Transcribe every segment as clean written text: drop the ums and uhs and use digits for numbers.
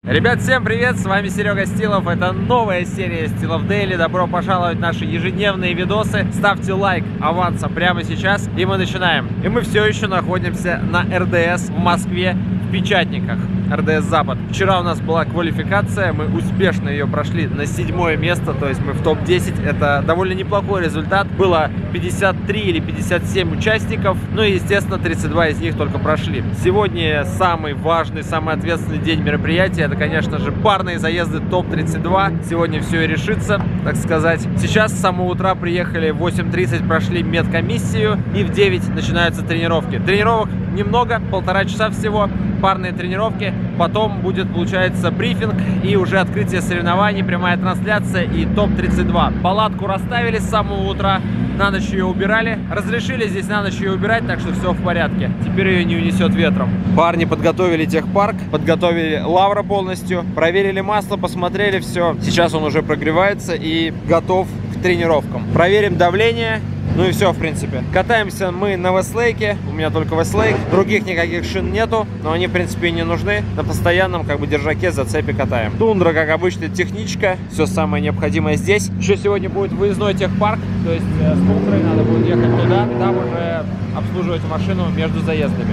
Ребят, всем привет, с вами Серега Стилов, это новая серия Стилов Daily. Добро пожаловать в наши ежедневные видосы. Ставьте лайк аванса прямо сейчас, и мы начинаем. И мы все еще находимся на РДС в Москве, в Печатниках, РДС Запад. Вчера у нас была квалификация, мы успешно ее прошли на 7-е место, то есть мы в топ-10. Это довольно неплохой результат. Было 53 или 57 участников, ну и естественно 32 из них только прошли. Сегодня самый важный, самый ответственный день мероприятия. Это, конечно же, парные заезды топ-32. Сегодня все и решится, так сказать. Сейчас с самого утра приехали, в 8:30 прошли медкомиссию, и в 9 начинаются тренировки. Тренировок немного, 1,5 часа всего, парные тренировки. Потом будет, получается, брифинг и уже открытие соревнований, прямая трансляция и топ-32. Палатку расставили с самого утра, на ночь ее убирали. Разрешили здесь на ночь ее убирать, так что все в порядке. Теперь ее не унесет ветром. Парни подготовили техпарк, подготовили лавра полностью, проверили масло, посмотрели все. Сейчас он уже прогревается и готов к тренировкам. Проверим давление. Ну и все, в принципе. Катаемся мы на Вестлейке. У меня только Вестлейк. Других никаких шин нету, но они, в принципе, не нужны. На постоянном, как бы, держаке, зацепе катаем. Тундра, как обычно, техничка. Все самое необходимое здесь. Еще сегодня будет выездной техпарк. То есть с Тундрой надо будет ехать туда. И там уже обслуживать машину между заездами.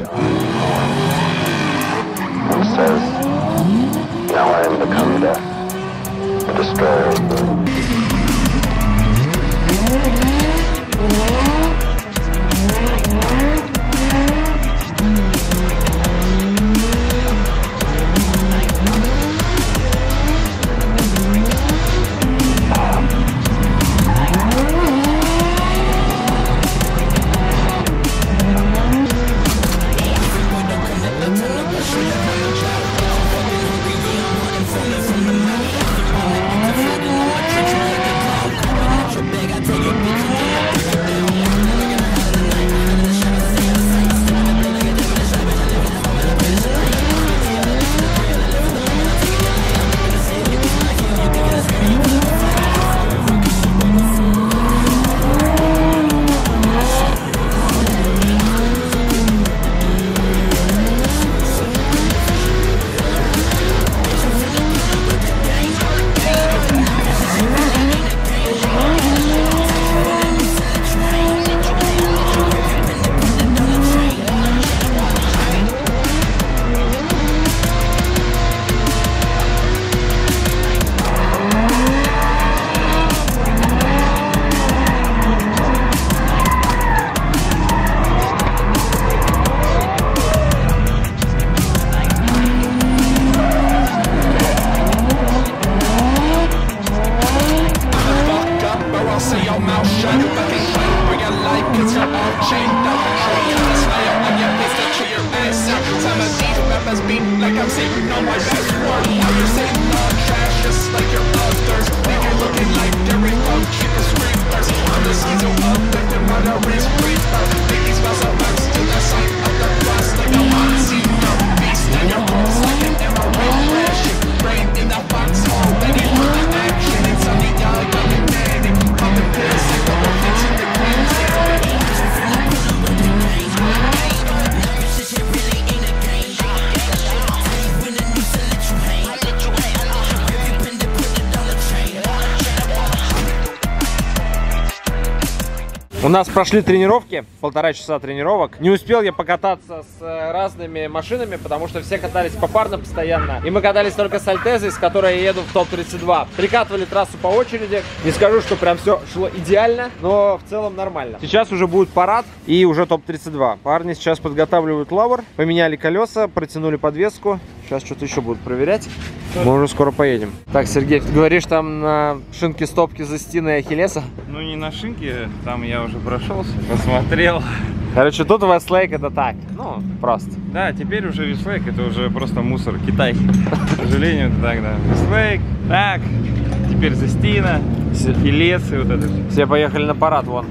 У нас прошли тренировки, 1,5 часа тренировок. Не успел я покататься с разными машинами, потому что все катались попарно постоянно. И мы катались только с Альтезой, с которой я еду в топ-32. Прикатывали трассу по очереди. Не скажу, что прям все шло идеально, но в целом нормально. Сейчас уже будет парад и уже топ-32. Парни сейчас подготавливают лавр, поменяли колеса, протянули подвеску. Сейчас что-то еще будут проверять. Мы уже скоро поедем. Так, Сергей, ты говоришь, там на шинке стопки Застины и Ахиллеса? Ну, не на шинке, там я уже прошелся, посмотрел. Короче, тут Вестлейк это так, ну, просто. Да, теперь уже Вестлейк это уже просто мусор, Китай. К сожалению, это так, да. Вестлейк, так, теперь Застина, Ахиллес и вот это. Все поехали на парад, вон.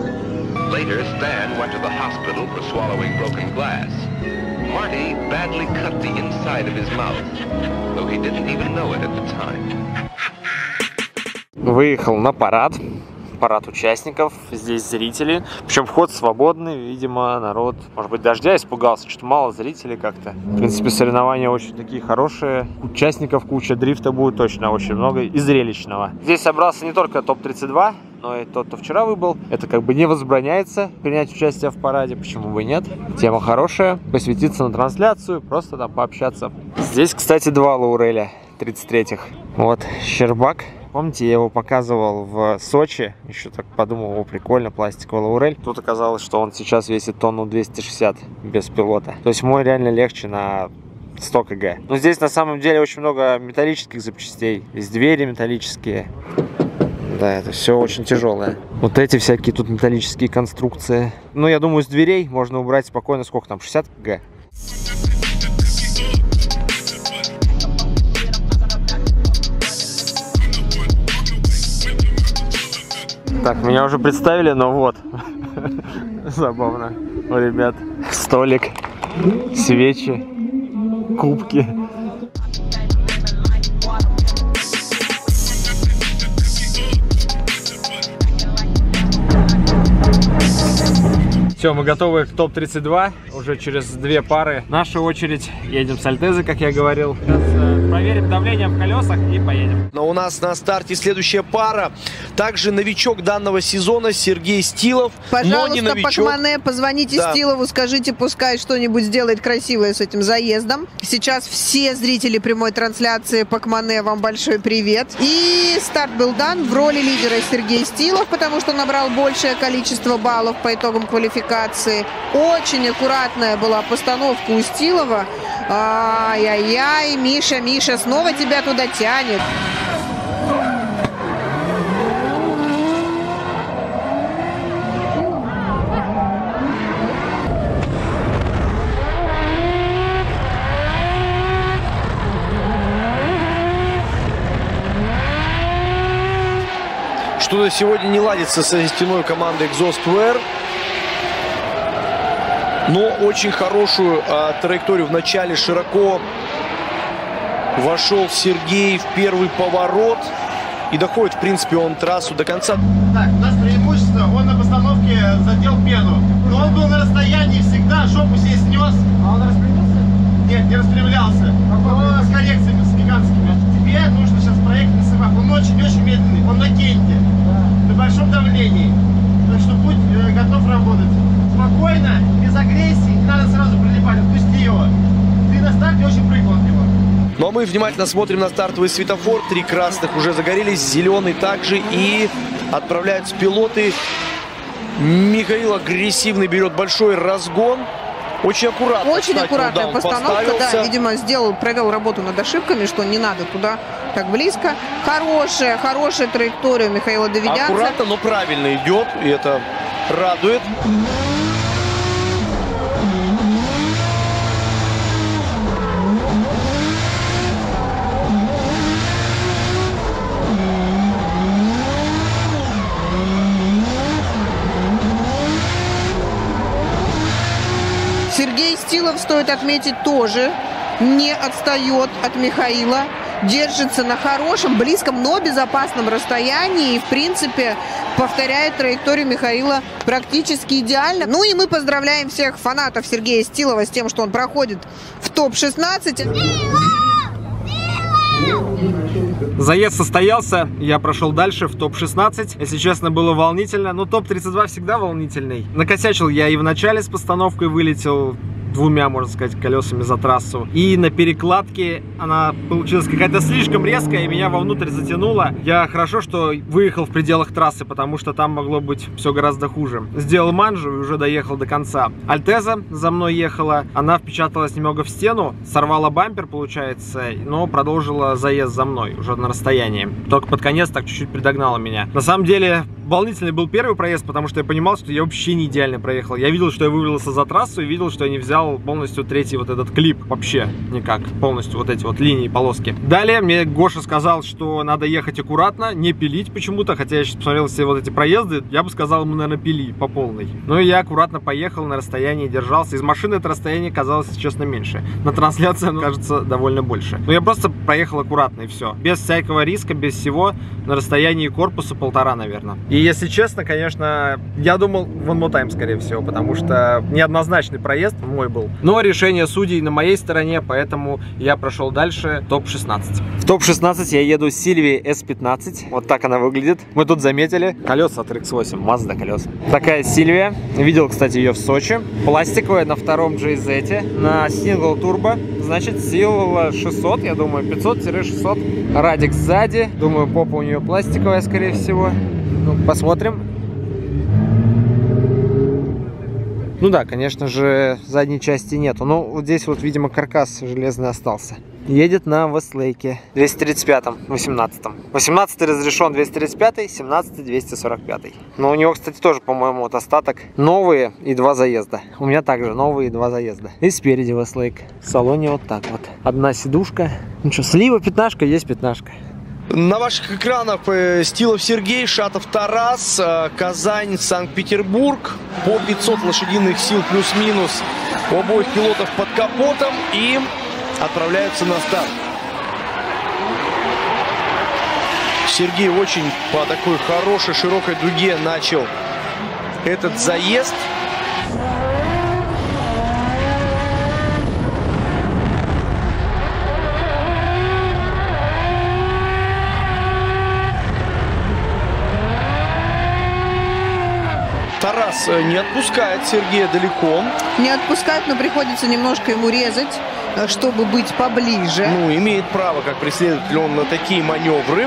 Later, Stan went to the hospital for swallowing broken glass. Marty badly cut the inside of his mouth, though he didn't even know it at the time. Выехал на парад. парад участников, здесь зрители. Причем вход свободный, видимо, народ, может быть, дождя испугался, что-то мало зрителей как-то. В принципе, соревнования очень такие хорошие. Участников куча, дрифта будет точно очень много и зрелищного. Здесь собрался не только топ-32, но и тот, кто вчера выбыл. Это как бы не возбраняется принять участие в параде, почему бы и нет. Тема хорошая, посвятиться на трансляцию, просто там пообщаться. Здесь, кстати, 2 Лауреля 33-х. Вот, Щербак. Помните, я его показывал в Сочи, еще так подумал, о, прикольно, пластиковый Лаурель. Тут оказалось, что он сейчас весит тонну 260 без пилота. То есть мой реально легче на 100 кг. Но здесь на самом деле очень много металлических запчастей. Здесь двери металлические. Да, это все очень тяжелое. Вот эти всякие тут металлические конструкции. Ну, я думаю, с дверей можно убрать спокойно, сколько там, 60 кг. Так, меня уже представили, но вот. Забавно. У ребят столик, свечи, кубки. Все, мы готовы к топ-32. Уже через 2 пары. Наша очередь. Едем с Альтезы, как я говорил. Сейчас проверим давление в колесах и поедем. Но у нас на старте следующая пара. Также новичок данного сезона Сергей Стилов. Пожалуйста, Пакмане, позвоните Да. Стилову, скажите, пускай что-нибудь сделает красивое с этим заездом. Сейчас все зрители прямой трансляции Пакмане, вам большой привет. И старт был дан. В роли лидера Сергей Стилов, потому что набрал большее количество баллов по итогам квалификации. Очень аккуратная была постановка у Стилова. Ай-яй-яй, Миша, снова тебя туда тянет. Что-то сегодня не ладится со стеной команды Exhaustware. Но очень хорошую траекторию в начале широко вошел Сергей в первый поворот. И доходит, в принципе, он трассу до конца. Так, у нас преимущество, он на постановке задел пену. Но он был на расстоянии всегда, жопу себе снес. А он распрямился? Нет, не распрямлялся. Он с коррекциями, с гигантскими. Тебе нужно сейчас проехать на сымах. Он очень медленный, он на кенте. На большом давлении. Так что будь готов работать. Спокойно, без агрессии, не надо сразу прилипать, отпусти его. Ты на старте очень прыгал от него. Ну а мы внимательно смотрим на стартовый светофор. 3 красных уже загорелись, зеленый также. И отправляются пилоты. Михаил агрессивный берет большой разгон. Очень аккуратно. Очень кстати, аккуратная он постановка, поставился. да, видимо, провел работу над ошибками, что не надо туда так близко. Хорошая траектория у Михаила Давидянца. Аккуратно, но правильно идет, и это радует. Сергей Стилов, стоит отметить, тоже не отстает от Михаила. Держится на хорошем, близком, но безопасном расстоянии. И, в принципе, повторяет траекторию Михаила практически идеально. Ну и мы поздравляем всех фанатов Сергея Стилова с тем, что он проходит в топ-16. Заезд состоялся, я прошел дальше в топ-16. Если честно, было волнительно, но топ-32 всегда волнительный. Накосячил я и в начале с постановкой, вылетел 2, можно сказать, колесами за трассу. И на перекладке она получилась какая-то слишком резкая, и меня вовнутрь затянуло. Я хорошо, что выехал в пределах трассы, потому что там могло быть все гораздо хуже. Сделал манжу и уже доехал до конца. Альтеза за мной ехала, она впечаталась немного в стену, сорвала бампер, получается, но продолжила заезд за мной, уже на расстоянии. Только под конец так чуть-чуть придогнала меня. На самом деле, волнительный был первый проезд, потому что я понимал, что я вообще не идеально проехал. Я видел, что я вывалился за трассу, и видел, что я не взял полностью третий вот этот клип. Вообще никак. Полностью вот эти вот линии, полоски. Далее мне Гоша сказал, что надо ехать аккуратно, не пилить почему-то. Хотя я сейчас посмотрел все вот эти проезды, я бы сказал, ему, наверное, пили по полной. Ну и я аккуратно поехал, на расстоянии держался. Из машины это расстояние казалось, если честно, меньше. На трансляции оно кажется довольно больше. Но я просто проехал аккуратно и все. Без всякого риска, без всего. На расстоянии корпуса 1,5, наверное. И если честно, конечно, я думал One More Time, скорее всего, потому что неоднозначный проезд мой был. Но решение судей на моей стороне, поэтому я прошел дальше топ-16. В топ-16 я еду Silvia S15. Вот так она выглядит. Мы тут заметили. Колеса от RX-8, Mazda колеса. Такая Silvia. Видел, кстати, ее в Сочи. Пластиковая на втором GZ, на Single Turbo. Значит, сил 600, я думаю, 500-600. Радик сзади. Думаю, попа у нее пластиковая, скорее всего. Ну, посмотрим. Ну да, конечно же, задней части нету. Но вот здесь вот, видимо, каркас железный остался. Едет на Вестлейке 235-м, 18-м. 18-й разрешен 235-й, 17-й 245-й. Но у него, кстати, тоже, по-моему, вот остаток. Новые и 2 заезда. У меня также новые и 2 заезда. И спереди Вестлейк. В салоне вот так вот. Одна сидушка. Ну что, слива пятнашка, есть пятнашка. На ваших экранах Стилов Сергей, Шатов Тарас, Казань, Санкт-Петербург. По 500 лошадиных сил плюс-минус у обоих пилотов под капотом. И отправляются на старт. Сергей очень по такой хорошей, широкой дуге начал этот заезд. Тарас не отпускает Сергея далеко. Не отпускает, но приходится немножко ему резать, чтобы быть поближе. Ну, имеет право, как преследователь, он на такие маневры.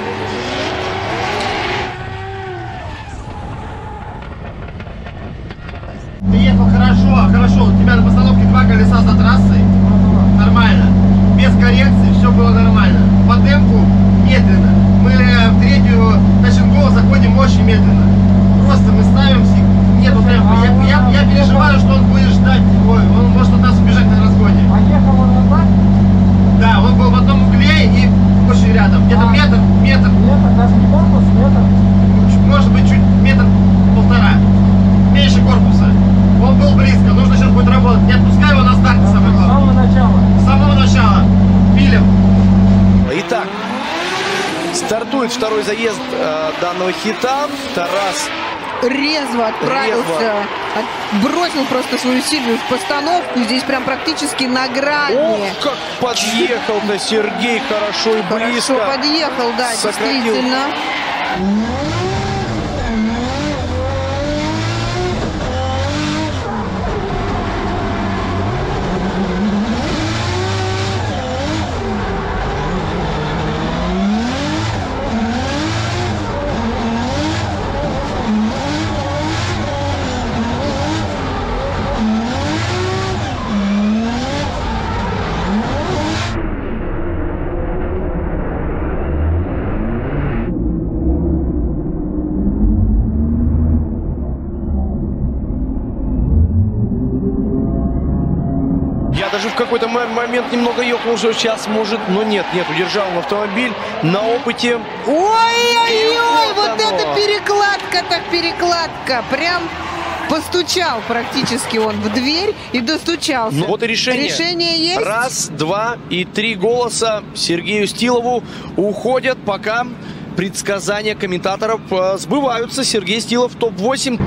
Ты ехал хорошо. У тебя на постановке 2 колеса за трассой. Нормально. Без коррекции все было нормально. По темпу медленно. Мы в третью тачингол заходим очень медленно. Просто мы ставимся, нету темпа. Я переживаю, что он будет ждать. Ой, он может от нас убежать на разгоне. А ехал он вот так? Да, он был в одном угле и очень рядом. Где-то метр. Метр, даже не корпус, метр. Может быть, чуть метр-полтора. Меньше корпуса. Он был близко. Нужно сейчас будет работать. Не отпускай его на старте, самое главное. С самого начала. С самого начала. Пилим. Итак, стартует второй заезд данного хита. Тарас Резво отправился, бросил просто свою Сильвию в постановку. Здесь прям практически на грани. Ох, как подъехал-то Сергей хорошо и близко. Хорошо подъехал, да, Сократил. действительно. Я даже в какой-то момент немного ехал уже сейчас, может, но нет, удержал он автомобиль на опыте. Ой-ой-ой, вот вот оно. это перекладка, так перекладка. Прям постучал практически он в дверь и достучался. Ну вот и решение. Решение есть. 1, 2 и 3 голоса Сергею Стилову уходят, пока предсказания комментаторов сбываются. Сергей Стилов топ-8.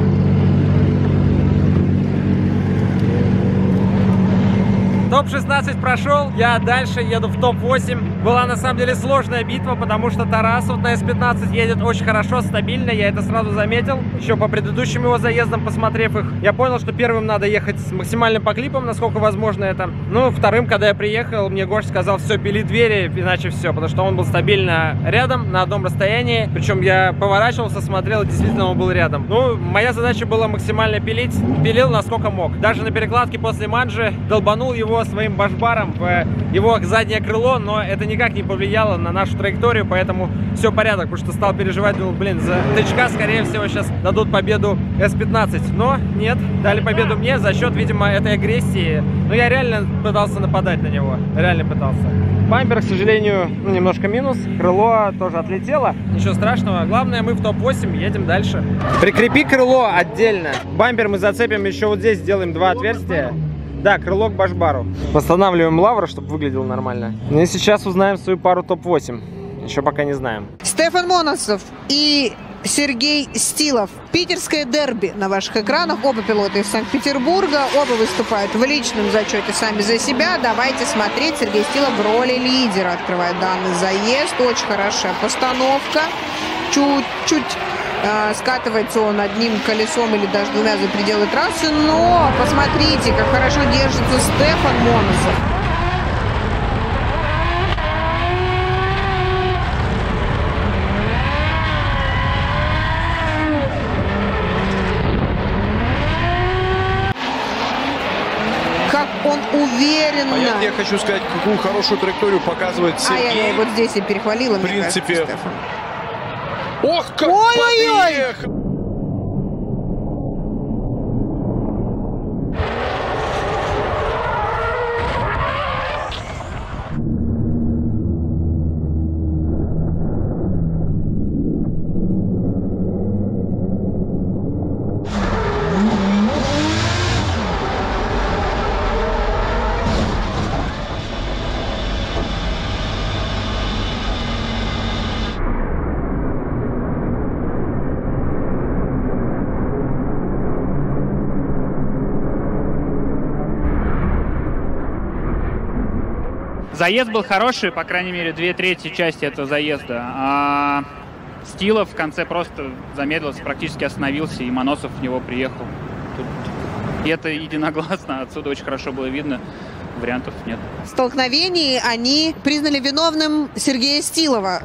Топ-16 прошел, я дальше еду в топ-8. Была на самом деле сложная битва, потому что Тарас вот на S15 едет очень хорошо, стабильно, я это сразу заметил. Еще по предыдущим его заездам, посмотрев их, я понял, что первым надо ехать с максимальным поклипом, насколько возможно это. Ну, вторым, когда я приехал, мне Гош сказал, все, пили двери, иначе все, потому что он был стабильно рядом, на одном расстоянии. Причем я поворачивался, смотрел, и действительно он был рядом. Ну, моя задача была максимально пилить, пилил насколько мог. Даже на перекладке после манжи долбанул его своим башбаром в его заднее крыло, но это никак не повлияло на нашу траекторию, поэтому все порядок, потому что стал переживать, думал, блин, за тычка, скорее всего, сейчас дадут победу S15, но нет, дали победу мне за счет, видимо, этой агрессии, но я реально пытался нападать на него, реально пытался. Бампер, к сожалению, ну, немножко минус, крыло тоже отлетело, ничего страшного, главное, мы в топ-8, едем дальше. Прикрепи крыло отдельно, бампер мы зацепим еще вот здесь, сделаем 2 отверстия. Да, крыло к башбару. Восстанавливаем лавр, чтобы выглядел нормально. Ну и сейчас узнаем свою пару топ-8. Еще пока не знаем. Стефан Моносов и Сергей Стилов. Питерское дерби на ваших экранах. Оба пилота из Санкт-Петербурга. Оба выступают в личном зачете сами за себя. Давайте смотреть. Сергей Стилов в роли лидера открывает данный заезд. Очень хорошая постановка. Чуть-чуть скатывается он одним колесом или даже двумя за пределы трассы. Но посмотрите, как хорошо держится Стефан Моносов. Как он уверенно. Я хочу сказать, какую хорошую траекторию показывает Сергей. Вот здесь и перехвалила, в принципе. мне кажется, Стефан. Ох, как Ой-ой-ой! подъехал! Заезд был хороший, по крайней мере, 2/3 части этого заезда. А Стилов в конце просто замедлился, практически остановился, и Моносов в него приехал. И это единогласно, отсюда очень хорошо было видно, вариантов нет. В столкновении они признали виновным Сергея Стилова.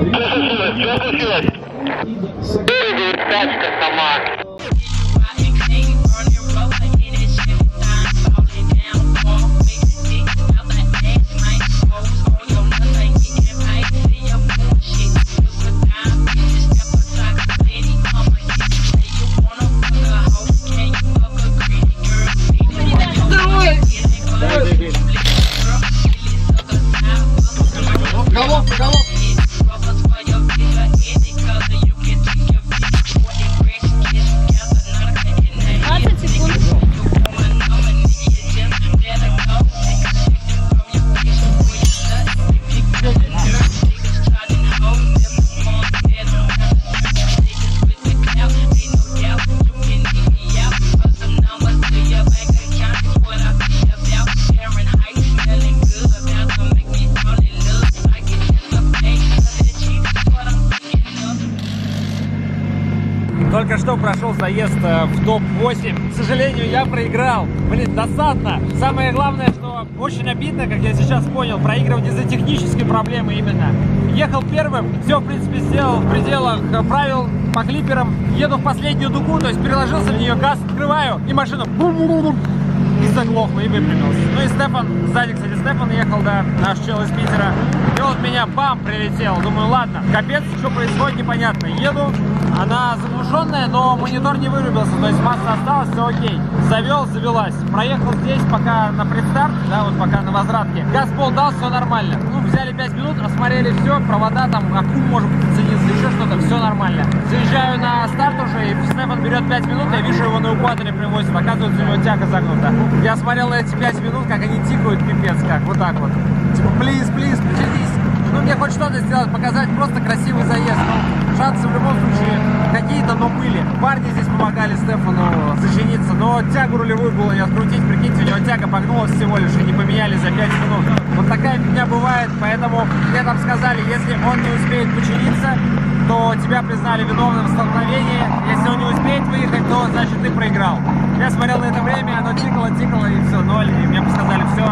Только что прошел заезд в топ-8. К сожалению, я проиграл. Блин, досадно. Самое главное, что очень обидно, как я сейчас понял, проигрывать из-за технической проблемы именно. Ехал первым, все, в принципе, сделал в пределах правил по клиперам. Еду в последнюю дугу, то есть переложился в нее, газ открываю, и машина бум-бум-бум и заглохла, и выпрямился. Ну и Стефан, сзади, кстати, Стефан ехал, да, наш чел из Питера. И он в меня, бам, прилетел. Думаю, ладно, капец, что происходит, непонятно. Еду, она заглушенная, но монитор не вырубился, то есть масса осталась, все окей. Завел, завелась. Проехал здесь пока на предстарт, да, вот пока на возвратке. Газ пол дал, все нормально. Ну, взяли 5 минут, осмотрели все, провода там, аккум может быть оценился, еще что-то, все нормально. Заезжаю на старт уже, и Стефан берет 5 минут, я вижу его на экваторе привозит, оказывается, у него тяга загнута. Я смотрел на эти 5 минут, как они тикают, пипец, как, вот так вот. Типа, плиз, причинись. Ну, мне хоть что-то сделать, показать, просто красивый заезд. Ну, шансы в любом случае какие-то, но были. Парни здесь помогали Стефану сочиниться, но тягу рулевую было не открутить, прикиньте, у него тяга погнулась всего лишь, и не поменяли за 5 минут. Вот такая фигня бывает, поэтому мне там сказали, если он не успеет починиться, то тебя признали виновным в столкновении. Если он не успеет выехать, то значит ты проиграл. Я смотрел на это время, оно тикало, и все, 0. И мне сказали, все,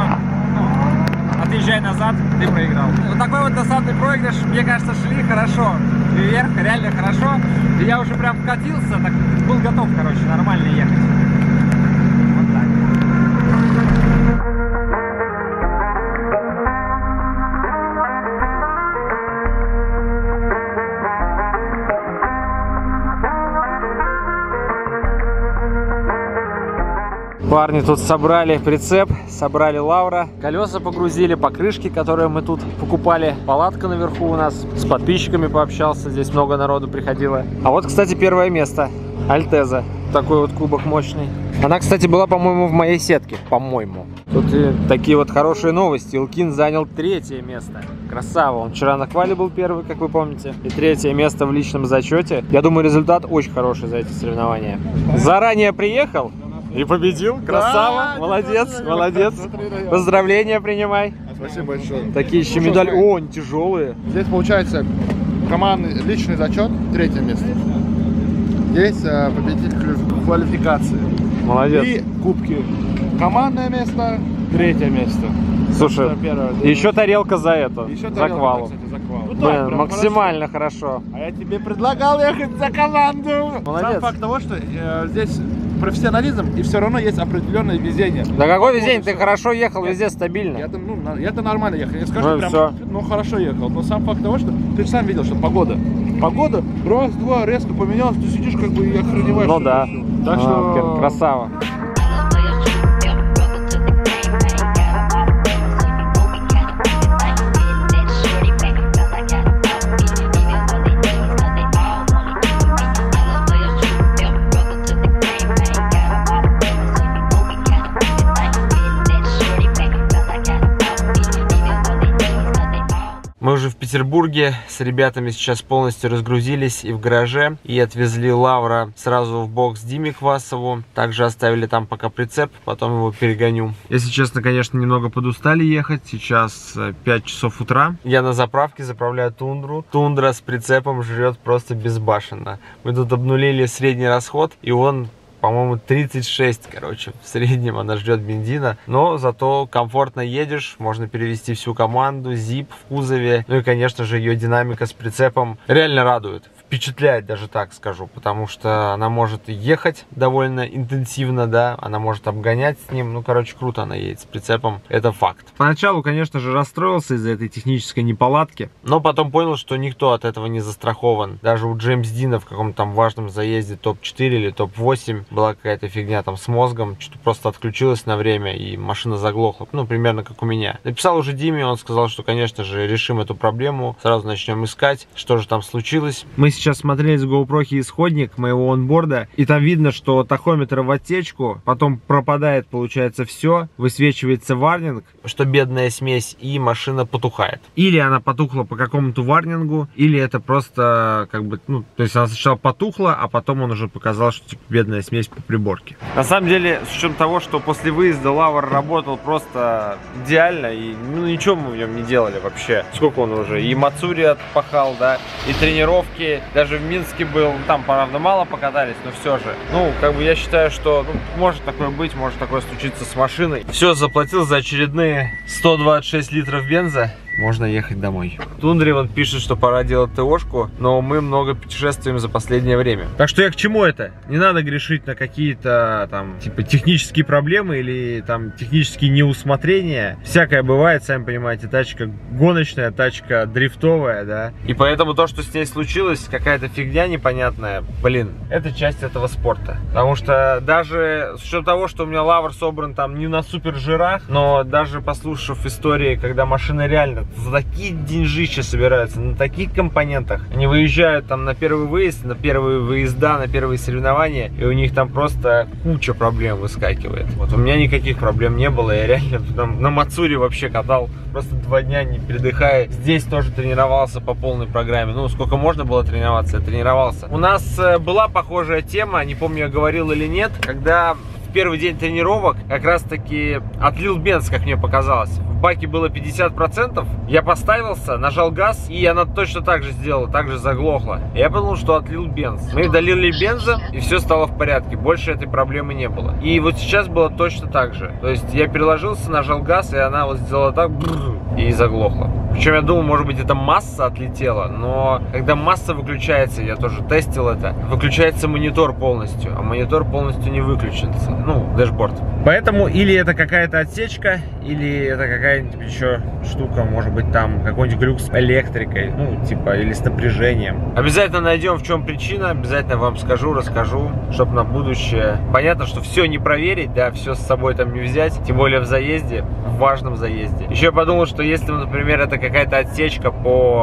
ну, отъезжай назад, ты проиграл. Вот такой вот досадный проигрыш, мне кажется, шли хорошо. Вверх, реально хорошо. И я уже прям вкатился, так был готов, короче, нормально ехать. Вот так. Парни тут собрали прицеп, собрали лавра, колеса погрузили, покрышки, которые мы тут покупали, палатка наверху у нас, с подписчиками пообщался, здесь много народу приходило. А вот, кстати, первое место, Альтеза, такой вот кубок мощный. Она, кстати, была, по-моему, в моей сетке, по-моему. Тут и такие вот хорошие новости. Илкин занял 3-е место. Красава. Он вчера на квале был первый, как вы помните. И 3-е место в личном зачете. Я думаю, результат очень хороший за эти соревнования. Заранее приехал и победил. Красава. Молодец, молодец. Поздравления принимай. Спасибо большое. Такие еще медали. О, они тяжелые. Здесь получается командный личный зачет, 3-е место. Здесь победитель квалификации. Молодец. И кубки. Командное место, 3-е место. Слушай, еще тарелка за это. Еще за тарелка, квалу. кстати, за квалу. Ну, Блин, так, прям максимально хорошо. А я тебе предлагал ехать за команду. Молодец. Сам факт того, что здесь профессионализм и все равно есть определенное везение. Да какой везень? Ты хорошо ехал, везде стабильно. Я-то нормально ехал. Я скажу, Ну и прям, всё. хорошо ехал. Но сам факт того, что ты же сам видел, что погода, раз-два, резко поменялась, ты сидишь как бы и охреневаешь. Ну да. Так что... Красава. Мы уже в Петербурге, с ребятами сейчас полностью разгрузились и в гараже, и отвезли Лавра сразу в бокс Диме Квасову. Также оставили там пока прицеп, потом его перегоню. Если честно, конечно, немного подустали ехать. Сейчас 5 часов утра. Я на заправке заправляю Тундру. Тундра с прицепом жрет просто безбашенно. Мы тут обнулили средний расход, и он... По-моему, 36, короче, в среднем она ждет бензина. Но зато комфортно едешь, можно перевести всю команду, зип в кузове. Ну и, конечно же, ее динамика с прицепом реально радует. Впечатляет, даже так скажу, потому что она может ехать довольно интенсивно, да, она может обгонять с ним. Ну, короче, круто она едет с прицепом, это факт. Поначалу, конечно же, расстроился из-за этой технической неполадки, но потом понял, что никто от этого не застрахован. Даже у Джеймс Дина в каком-то там важном заезде топ-4 или топ-8 была какая-то фигня там с мозгом, что-то просто отключилось на время и машина заглохла, ну, примерно как у меня. Написал уже Диме, он сказал, что, конечно же, решим эту проблему, сразу начнем искать, что же там случилось. Мы сейчас смотрели с GoPro исходник моего онборда, и там видно, что тахометр в отсечку, потом пропадает, получается, все, высвечивается варнинг, что бедная смесь, и машина потухает. Или она потухла по какому-то варнингу, или это просто, как бы, ну, то есть она сначала потухла, а потом он уже показал, что, типа, бедная смесь по приборке. На самом деле, с учетом того, что после выезда Лавр работал просто идеально, и, ну, ничего мы в нем не делали вообще. Сколько он уже? И Мацури отпахал, да, и тренировки, даже в Минске был, там, правда, мало покатались, но все же. Ну, как бы я считаю, что, ну, может такое быть, может такое случиться с машиной. Все, заплатил за очередные 126 литров бенза. Можно ехать домой. Тундре он пишет, что пора делать ТОшку, но мы много путешествуем за последнее время. Так что я к чему это? Не надо грешить на какие-то там, типа, технические проблемы или там технические неусмотрения. Всякое бывает, сами понимаете, тачка гоночная, тачка дрифтовая, да. И поэтому то, что с ней случилось, какая-то фигня непонятная, блин, это часть этого спорта. Потому что даже с учетом того, что у меня Лавр собран там не на супер жирах, но даже послушав истории, когда машина реально за такие деньжища собираются, на таких компонентах. Они выезжают там на первый выезд, на первые выезда, на первые соревнования, и у них там просто куча проблем выскакивает. Вот у меня никаких проблем не было, я реально там на Мацури вообще катал просто 2 дня не передыхая. Здесь тоже тренировался по полной программе. Ну, сколько можно было тренироваться, я тренировался. У нас была похожая тема, не помню, я говорил или нет, когда в первый день тренировок как раз таки отлил бенз, как мне показалось. В баке было 50%, я поставился, нажал газ, и она точно так же сделала, так же заглохла. Я подумал, что отлил бенз. Мы долили бенза, и все стало в порядке. Больше этой проблемы не было. И вот сейчас было точно так же. То есть я переложился, нажал газ, и она вот сделала так, и заглохла. Причем я думал, может быть, это масса отлетела, но когда масса выключается, я тоже тестил это, выключается монитор полностью, а монитор полностью не выключится, ну, дэшборд. Поэтому или это какая-то отсечка, или это какая-нибудь еще штука, может быть, там какой-нибудь глюк с электрикой, ну, типа, или с напряжением. Обязательно найдем, в чем причина, обязательно вам скажу, расскажу, чтобы на будущее. Понятно, что все не проверить, да, все с собой там не взять, тем более в заезде, в важном заезде. Еще я подумал, что если, например, это какая-то отсечка по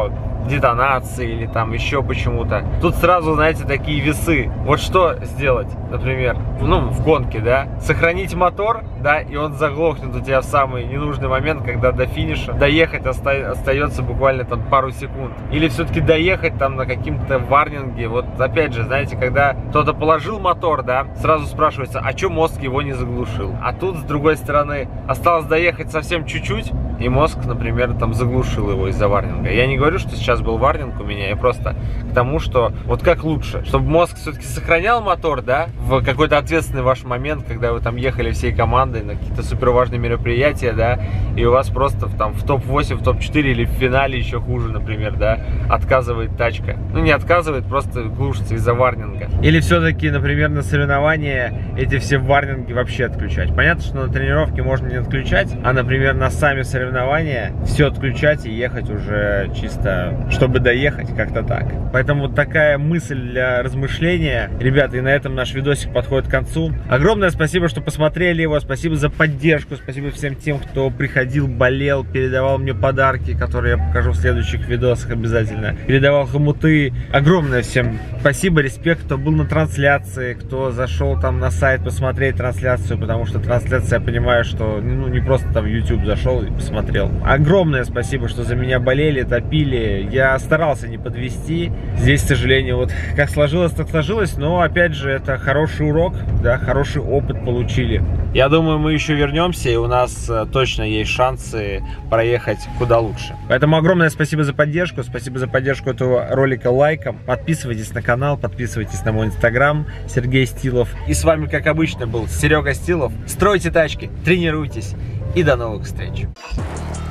детонации или там еще почему-то. Тут сразу, знаете, такие весы. Вот что сделать, например, ну, в гонке, да? Сохранить мотор, да, и он заглохнет у тебя в самый ненужный момент, когда до финиша доехать остается буквально там пару секунд. Или все-таки доехать там на каким-то варнинге. Вот опять же, знаете, когда кто-то положил мотор, да, сразу спрашивается, а что мозг его не заглушил? А тут, с другой стороны, осталось доехать совсем чуть-чуть, и мозг, например, там заглушил его из-за варнинга. Я не говорю, что сейчас был варнинг у меня, я просто к тому, что вот как лучше, чтобы мозг все-таки сохранял мотор, да, в какой-то ответственный ваш момент, когда вы там ехали всей командой на какие-то супер важные мероприятия, да, и у вас просто там в топ-8, в топ-4 или в финале еще хуже, например, да, отказывает тачка. Ну, не отказывает, просто глушится из-за варнинга. Или все-таки, например, на соревнования эти все варнинги вообще отключать. Понятно, что на тренировке можно не отключать, а, например, на сами соревнования все отключать и ехать уже чисто, чтобы доехать, как-то так. Поэтому вот такая мысль для размышления. Ребята, и на этом наш видосик подходит к концу. Огромное спасибо, что посмотрели его, спасибо за поддержку, спасибо всем тем, кто приходил, болел, передавал мне подарки, которые я покажу в следующих видосах обязательно. Передавал хомуты. Огромное всем спасибо, респект, кто был на трансляции, кто зашел там на сайт посмотреть трансляцию, потому что трансляция, я понимаю, что ну, не просто там в YouTube зашел и посмотрел. Огромное спасибо, что за меня болели, топили. Я старался не подвести. Здесь, к сожалению, вот как сложилось, так сложилось, но опять же, это хороший урок, да, хороший опыт получили. Я думаю, мы еще вернемся, и у нас точно есть шансы проехать куда лучше. Поэтому огромное спасибо за поддержку этого ролика лайком. Подписывайтесь на канал, подписывайтесь на мой инстаграм, Сергей Стилов. И с вами, как обычно, был Серега Стилов. Стройте тачки, тренируйтесь и до новых встреч.